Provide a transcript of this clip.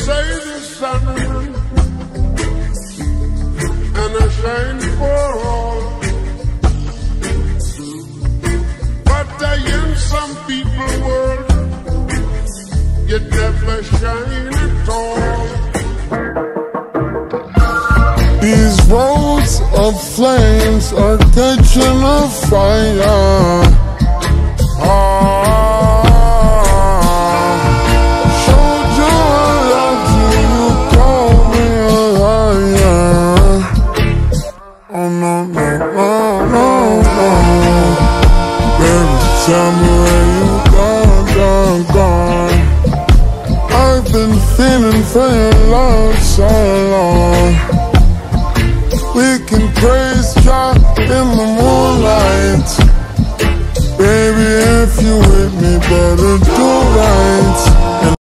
say the sun and I shine for all, but in some people world you never shine at all. These roads of flames are catching a fire. Showed you a lot till you called me a liar. Oh no, no, no, no, no. Baby, tell me where you gone, gone, gone. I've been feeling for your love so long. We can praise God in the morning.